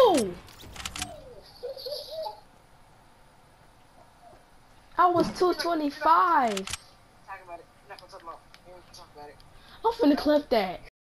No! I was 225. Talk about it. I'm not gonna talk about it. We ain't gonna talk about it. I'm finna clip that.